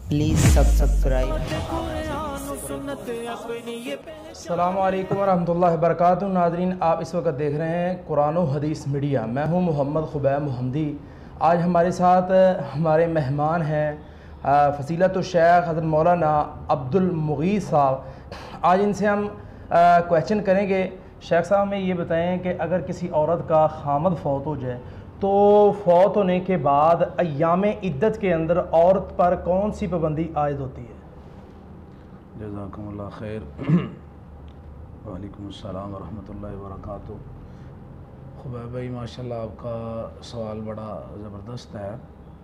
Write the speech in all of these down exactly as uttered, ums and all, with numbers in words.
Please subscribe. السلام علیکم ورحمۃ اللہ وبرکاتہ۔ ناظرین، آپ اس وقت دیکھ رہے ہیں قرآن و حدیث میڈیا۔ میں ہوں محمد خبیب محمدی۔ آج ہمارے ساتھ ہمارے مہمان ہیں فضیلت الشیخ حضرت مولانا عبد المغیث صاحب۔ آج ان سے ہم کویشچن کریں گے۔ شیخ صاحب ہمیں یہ بتائیں کہ اگر کسی عورت کا خامد فوت ہو جائے تو فوت ہونے کے بعد ایام عدت کے اندر عورت پر کون سی پابندی عائد ہوتی ہے؟ جزاکم اللہ خیر۔ وعلیکم السلام ورحمۃ اللہ وبرکاتہ۔ خبیب بھائی ماشاءاللہ آپ کا سوال بڑا زبردست ہے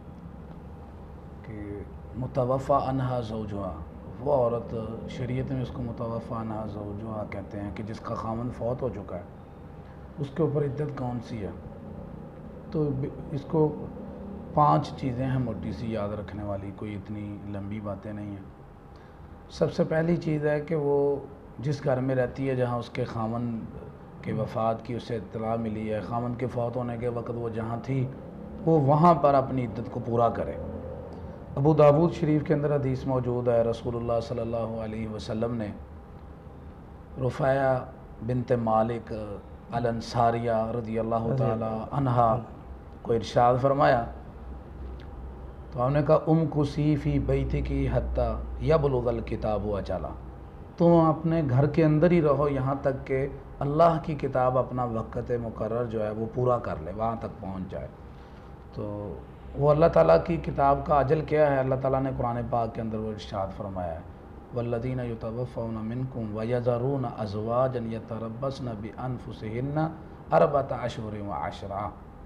کہ متوفی عنہا زوجہا، وہ عورت شریعت میں اس کو متوفی عنہا زوجہا کہتے ہیں کہ جس کا خامن فوت ہو چکا ہے، اس کے اوپر عدت کون سی ہے؟ تو اس کو پانچ چیزیں ہیں موٹی سی یاد رکھنے والی، کوئی اتنی لمبی باتیں نہیں ہیں۔ سب سے پہلی چیز ہے کہ وہ جس گھر میں رہتی ہے جہاں اس کے خامن کے وفات کی اسے اطلاع ملی ہے، خامن کے فوت ہونے کے وقت وہ جہاں تھی، وہ وہاں پر اپنی عدت کو پورا کرے۔ ابو داود شریف کے اندر حدیث موجود ہے، رسول اللہ صلی اللہ علیہ وسلم نے رفیہ بنت مالک الانصاریہ رضی اللہ تعالی عنہا کو ارشاد فرمایا، تو ہم نے کہا ام کسی فی بیتکی حتی یبلغ الکتاب اجلا، تم اپنے گھر کے اندر ہی رہو یہاں تک کہ اللہ کی کتاب اپنا وقت مقرر جو ہے وہ پورا کر لے، وہاں تک پہنچ جائے۔ تو وہ اللہ تعالیٰ کی کتاب کا اجل کیا ہے؟ اللہ تعالیٰ نے قرآن پاک کے اندر وہ ارشاد فرمایا ہے والذین یتوفون منکم ویذرون ازواجا یتربصن بانفسہن اربعۃ اشہر وعشرہ،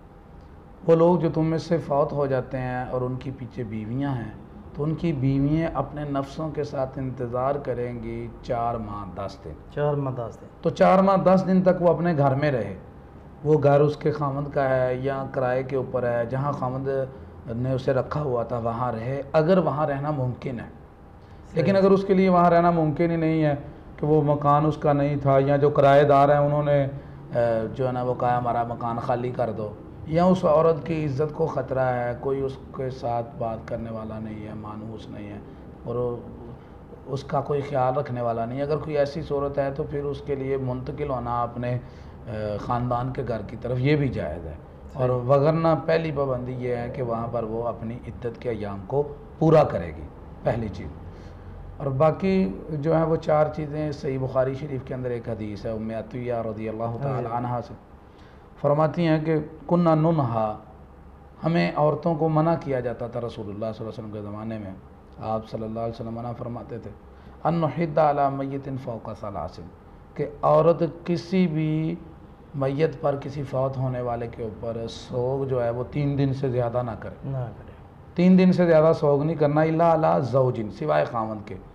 وہ لوگ جو تم میں سے فوت ہو جاتے ہیں اور ان کی پیچھے بیویاں ہیں تو ان کی بیویاں اپنے نفسوں کے ساتھ انتظار کریں گی چار ماہ دس دن چار ماہ دس دن تو چار ماہ دس دن تک وہ اپنے گھر میں رہے۔ وہ گھر اس کے خامند کا ہے یا کرائے کے اوپر ہے، جہاں خامند نے اسے رکھا ہوا تھا وہاں رہے، اگر وہاں رہنا ممکن ہے۔ لیکن اگر اس کے لیے وہاں رہنا ممکن ہی نہیں ہے کہ وہ مکان اس کا نہیں تھا، یا جو کرایہ دار ہیں انہوں نے جو ہے نا وہ کہا ہمارا مکان خالی کر دو، یا اس عورت کی عزت کو خطرہ ہے، کوئی اس کے ساتھ بات کرنے والا نہیں ہے، مانوس نہیں ہے، اور اس کا کوئی خیال رکھنے والا نہیں ہے، اگر کوئی ایسی صورت ہے تو پھر اس کے لیے منتقل ہونا اپنے خاندان کے گھر کی طرف یہ بھی جائز ہے، اور وگرنہ پہلی پابندی یہ ہے کہ وہاں پر وہ اپنی عدت کے ایام کو پورا کرے گی، پہلی چیز۔ اور باقی جو ہے وہ چار چیزیں صحیح بخاری شریف کے اندر ایک حدیث ہے ام عطیہ رضی اللہ تعالی عنہا سے فرماتی ہیں کہ کننا ننہا، ہمیں عورتوں کو منع کیا جاتا تھا رسول اللہ صلی اللہ علیہ وسلم کے زمانے میں، آپ صلی اللہ علیہ وسلم منع فرماتے تھے ان نحد علی میت فوق ثلاث، کہ عورت کسی بھی میت پر کسی فوت ہونے والے کے اوپر سوگ جو ہے وہ تین دن سے زیادہ نہ کرے نہ کرے تین دن سے زیادہ سوگ نہیں کرنا، الا علی زوجن، سوائے خامند کے۔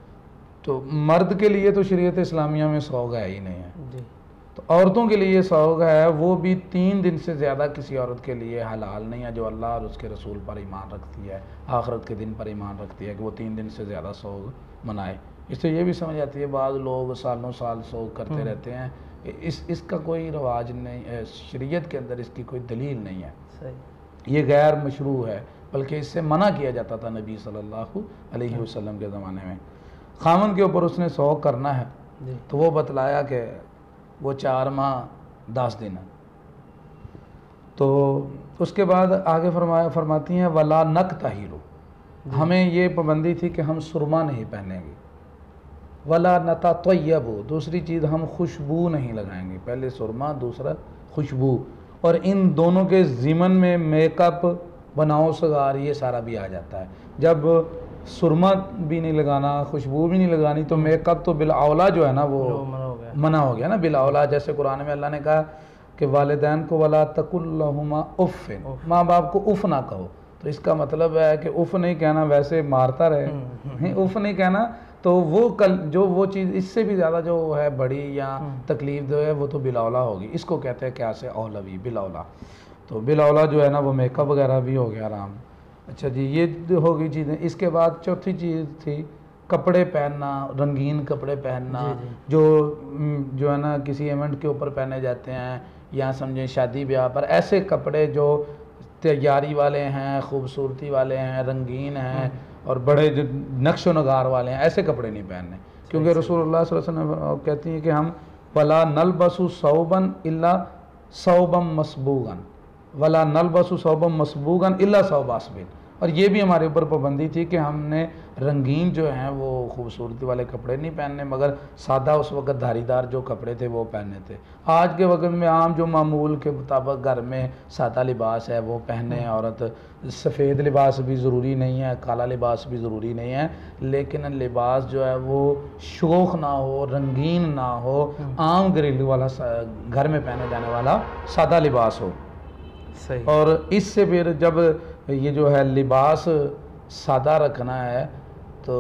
تو مرد کے لیے تو شریعت اسلامیہ میں سوگ ہے ہی نہیں ہے، جی، تو عورتوں کے لیے سوگ ہے، وہ بھی تین دن سے زیادہ کسی عورت کے لیے حلال نہیں ہے جو اللہ اور اس کے رسول پر ایمان رکھتی ہے، آخرت کے دن پر ایمان رکھتی ہے، کہ وہ تین دن سے زیادہ سوگ منائے۔ اس سے یہ بھی سمجھ آتی ہے بعض لوگ سالوں سال سوگ کرتے رہتے ہیں، اس اس کا کوئی رواج نہیں ہے، شریعت کے اندر اس کی کوئی دلیل نہیں ہے، صحیح، یہ غیر مشروع ہے، بلکہ اس سے منع کیا جاتا تھا نبی صلی اللہ علیہ وسلم کے زمانے میں۔ خامن کے اوپر اس نے سوگ کرنا ہے جی، تو وہ بتلایا کہ وہ چار ماہ دس دن ہے۔ تو اس کے بعد آگے فرمایا فرماتی ہیں ولا نکتحل، ہمیں یہ پابندی تھی کہ ہم سرما نہیں پہنیں گے، ولا نتطیب، دوسری چیز ہم خوشبو نہیں لگائیں گے، پہلے سرما دوسرا خوشبو، اور ان دونوں کے ضمن میں میک اپ بناؤ سگار یہ سارا بھی آ جاتا ہے۔ جب سرما بھی نہیں لگانا، خوشبو بھی نہیں لگانی، تو میک اپ تو بالاولا جو ہے نا وہ منع ہو گیا، منع ہو گیا نا بالاولا۔ جیسے قرآن میں اللہ نے کہا کہ والدین کو ولا تقل لہما اف، ماں باپ کو اف نہ کہو، تو اس کا مطلب ہے کہ اف نہیں کہنا ویسے مارتا رہے، اف نہیں کہنا، تو وہ کل جو وہ چیز اس سے بھی زیادہ جو ہے بڑی یا تکلیف دہ ہے وہ تو بالاولا ہوگی، اس کو کہتے ہیں کیا سے اولوی، بالاولا۔ تو بالاولا جو ہے نا وہ میک اپ وغیرہ بھی ہو گیا آرام۔ اچھا جی، یہ ہوگی چیزیں۔ اس کے بعد چوتھی چیز تھی کپڑے پہننا، رنگین کپڑے پہننا، جو جو ہے نا کسی ایونٹ کے اوپر پہنے جاتے ہیں، یا سمجھیں شادی بیاہ پر ایسے کپڑے جو تیاری والے ہیں، خوبصورتی والے ہیں، رنگین ہیں، اور بڑے جو نقش و نگار والے ہیں ایسے کپڑے نہیں پہننے، کیونکہ رسول اللہ صلی اللہ علیہ وسلم کہتی ہیں کہ ہم ولا نلبس ثوبا الا ثوبا مسبوغا ولا نلبس ثوبا مسبوغا الا ثوب اسود، اور یہ بھی ہمارے اوپر پابندی تھی کہ ہم نے رنگین جو ہیں وہ خوبصورتی والے کپڑے نہیں پہننے، مگر سادہ اس وقت دھاری دار جو کپڑے تھے وہ پہننے تھے۔ آج کے وقت میں عام جو معمول کے مطابق گھر میں سادہ لباس ہے وہ پہنے عورت، سفید لباس بھی ضروری نہیں ہے، کالا لباس بھی ضروری نہیں ہے، لیکن لباس جو ہے وہ شوخ نہ ہو، رنگین نہ ہو، عام گھریلو والا گھر میں پہنے جانے والا سادہ لباس ہو۔ صحیح۔ اور اس سے پھر جب یہ جو ہے لباس سادہ رکھنا ہے تو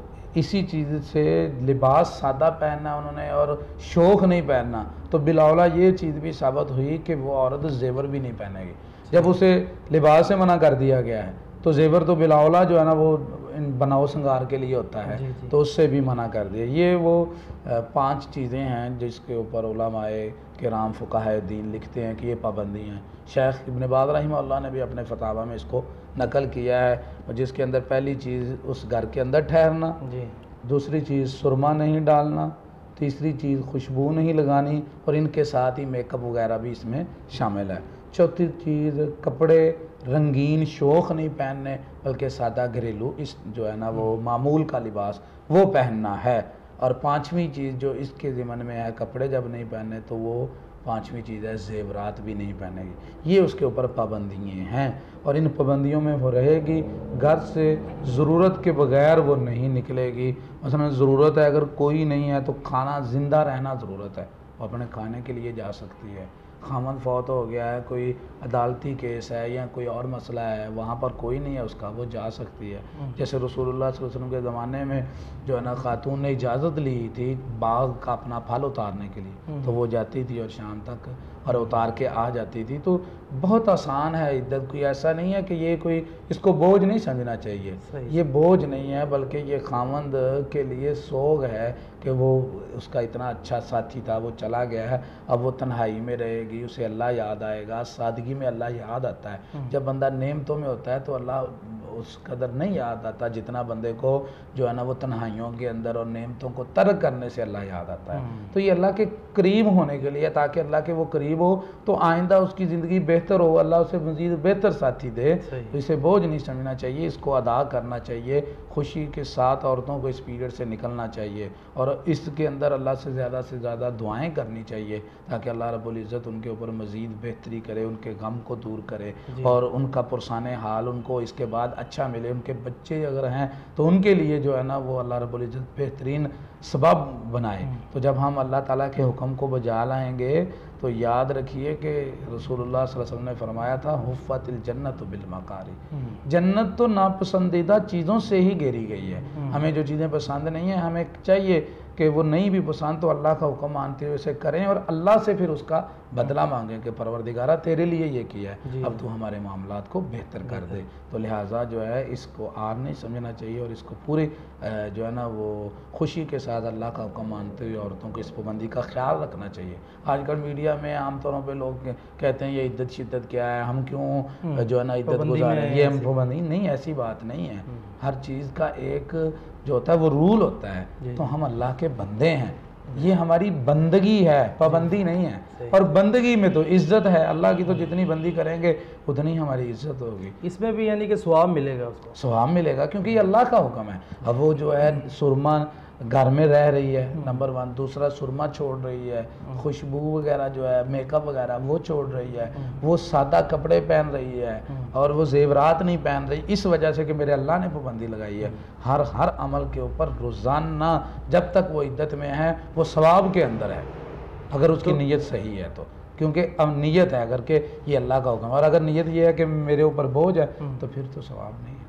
اسی چیز سے لباس سادہ پہننا انہوں نے اور شوق نہیں پہننا، تو بلاولا یہ چیز بھی ثابت ہوئی کہ وہ عورت زیور بھی نہیں پہنے گی۔ جب اسے لباس سے منع کر دیا گیا ہے تو زیور تو بلاولا جو ہے نا وہ بناؤ سنگار کے لیے ہوتا ہے، تو اس سے بھی منع کر دیا۔ یہ وہ پانچ چیزیں ہیں جس کے اوپر علماء کرام فقہاء دین لکھتے ہیں کہ یہ پابندی ہیں۔ شیخ ابن باز رحمہ اللہ نے بھی اپنے فتاویٰ میں اس کو نقل کیا ہے، جس کے اندر پہلی چیز اس گھر کے اندر ٹھہرنا، دوسری چیز سرما نہیں ڈالنا، تیسری چیز خوشبو نہیں لگانی، اور ان کے ساتھ ہی میک اپ وغیرہ بھی اس میں شامل ہے۔ چوتھی چیز کپڑے رنگین شوخ نہیں پہننے بلکہ سادہ گھریلو اس جو ہے نا وہ معمول کا لباس وہ پہننا ہے۔ اور پانچویں چیز جو اس کے ضمن میں ہے، کپڑے جب نہیں پہننے تو وہ پانچویں چیز ہے زیورات بھی نہیں پہنے گی۔ یہ اس کے اوپر پابندیاں ہیں اور ان پابندیوں میں وہ رہے گی، گھر سے ضرورت کے بغیر وہ نہیں نکلے گی۔ مثلا ضرورت ہے اگر کوئی نہیں ہے تو کھانا زندہ رہنا ضرورت ہے، وہ اپنے کھانے کے لیے جا سکتی ہے۔ خامن فوت ہو گیا ہے، کوئی عدالتی کیس ہے یا کوئی اور مسئلہ ہے، وہاں پر کوئی نہیں ہے اس کا، وہ جا سکتی ہے۔ جیسے رسول اللہ صلی اللہ علیہ وسلم کے زمانے میں جو ہے نا خاتون نے اجازت لی تھی باغ کا اپنا پھل اتارنے کے لیے، تو وہ جاتی تھی اور شام تک اور اتار کے آ جاتی تھی۔ تو بہت آسان ہے عدت، کوئی ایسا نہیں ہے کہ یہ کوئی اس کو بوجھ نہیں سمجھنا چاہیے، یہ بوجھ نہیں ہے بلکہ یہ خاوند کے لیے سوگ ہے کہ وہ اس کا اتنا اچھا ساتھی تھا، وہ چلا گیا ہے، اب وہ تنہائی میں رہے گی، اسے اللہ یاد آئے گا، سادگی میں اللہ یاد آتا ہے۔ جب بندہ نعمتوں میں ہوتا ہے تو اللہ اس قدر نہیں یاد آتا جتنا بندے کو جو ہے نا وہ تنہائیوں کے اندر اور نعمتوں کو ترک کرنے سے اللہ یاد آتا ہے۔ تو یہ اللہ کے قریب ہونے کے لیے، تاکہ اللہ کے وہ قریب ہو تو آئندہ اس کی زندگی بہتر ہو، اللہ اسے مزید بہتر ساتھی دے، تو اسے بوجھ نہیں سمجھنا چاہیے، اس کو ادا کرنا چاہیے، خوشی کے ساتھ عورتوں کو اس پیریڈ سے نکلنا چاہیے اور اس کے اندر اللہ سے زیادہ سے زیادہ دعائیں کرنی چاہیے تاکہ اللہ رب العزت ان کے اوپر مزید بہتری کرے، ان کے غم کو دور کرے اور ان کا پرسان حال ان کو اس کے بعد اچھا ملے۔ ان کے بچے اگر ہیں تو ان کے لیے جو ہے نا وہ اللہ رب العزت بہترین سبب بنائے۔ تو جب ہم اللہ تعالیٰ کے حکم کو بجا لائیں گے تو یاد رکھیے کہ رسول اللہ صلی اللہ علیہ وسلم نے فرمایا تھا حفت الجنت بالمکاری، جنت تو ناپسندیدہ چیزوں سے ہی گھیری گئی ہے۔ ہمیں جو چیزیں پسند نہیں ہیں ہمیں چاہیے کہ وہ نہیں بھی پسند تو اللہ کا حکم مانتے ہوئے اسے کریں اور اللہ سے پھر اس کا بدلہ مانگیں کہ پروردگارہ تیرے لیے یہ کیا ہے، اب تو ہمارے معاملات کو بہتر کر دے۔ تو لہٰذا جو ہے اس کو آر نہیں سمجھنا چاہیے اور اس کو پورے جو ہے نا وہ خوشی کے ساتھ اللہ کا حکم مانتے ہوئے عورتوں کو اس پابندی کا خیال رکھنا چاہیے۔ آج کل میڈیا میں عام طوروں پہ لوگ کہتے ہیں یہ عدت شدت کیا ہے، ہم کیوں جو ہے نا عدت گزاریں، یہ ہم پابندی نہیں، ایسی بات نہیں ہے۔ ہر چیز کا ایک جو ہوتا ہے وہ رول ہوتا ہے، تو ہم اللہ کے بندے ہیں، یہ ہماری بندگی ہے، پابندی نہیں ہے، اور بندگی میں تو عزت ہے، اللہ کی تو جتنی بندی کریں گے اتنی ہماری عزت ہوگی۔ اس میں بھی یعنی کہ ثواب ملے گا، اس کو ثواب ملے گا کیونکہ یہ اللہ کا حکم ہے۔ اب وہ جو ہے سرما گھر میں رہ رہی ہے نمبر ون، دوسرا سرما چھوڑ رہی ہے، خوشبو وغیرہ جو ہے میک اپ وغیرہ وہ چھوڑ رہی ہے، وہ سادہ کپڑے پہن رہی ہے اور وہ زیورات نہیں پہن رہی، اس وجہ سے کہ میرے اللہ نے پابندی لگائی ہے۔ ہر ہر عمل کے اوپر روزانہ جب تک وہ عدت میں ہے وہ ثواب کے اندر ہے اگر اس کی نیت صحیح ہے تو، کیونکہ اب نیت ہے اگر کہ یہ اللہ کا حکم ہے، اور اگر نیت یہ ہے کہ میرے اوپر بوجھ ہے تو پھر تو ثواب نہیں ہے۔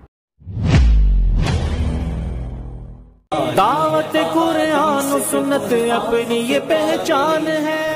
دعوت قرآن و سنت اپنی یہ پہچان ہے۔